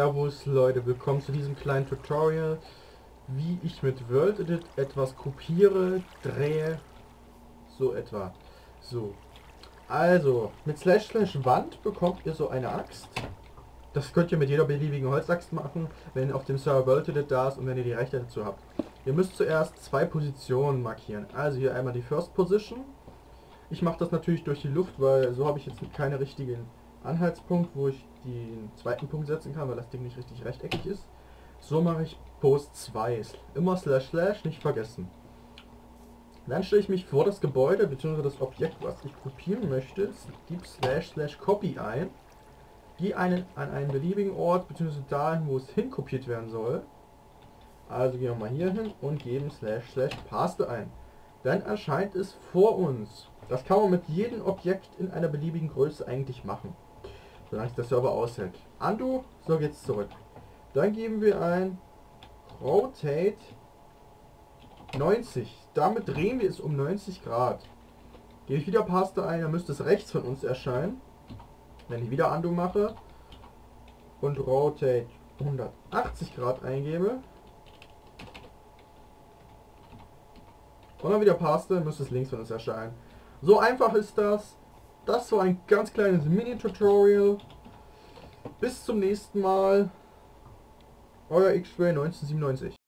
Servus Leute, willkommen zu diesem kleinen Tutorial, wie ich mit WorldEdit etwas kopiere, drehe, so etwa. So, also mit / Wand bekommt ihr so eine Axt. Das könnt ihr mit jeder beliebigen Holzaxt machen, wenn auf dem Server WorldEdit da ist und wenn ihr die Rechte dazu habt. Ihr müsst zuerst zwei Positionen markieren. Also hier einmal die First Position. Ich mache das natürlich durch die Luft, weil so habe ich jetzt keine richtigen Anhaltspunkt, wo ich den zweiten Punkt setzen kann, weil das Ding nicht richtig rechteckig ist. So mache ich Post 2. Immer // nicht vergessen. Dann stelle ich mich vor das Gebäude bzw. das Objekt, was ich kopieren möchte, gebe / Copy ein, gehe an einen beliebigen Ort bzw. dahin, wo es hinkopiert werden soll. Also gehen wir mal hier hin und geben / Paste ein. Dann erscheint es vor uns. Das kann man mit jedem Objekt in einer beliebigen Größe eigentlich machen, solange es der Server aushält. Undo, so geht's zurück. Dann geben wir ein Rotate 90. Damit drehen wir es um 90 Grad. Gebe ich wieder Paste ein, dann müsste es rechts von uns erscheinen. Wenn ich wieder Undo mache und Rotate 180 Grad eingebe und dann wieder Paste, müsste es links von uns erscheinen. So einfach ist das. Das war ein ganz kleines Mini-Tutorial. Bis zum nächsten Mal. Euer X-Ray 1997.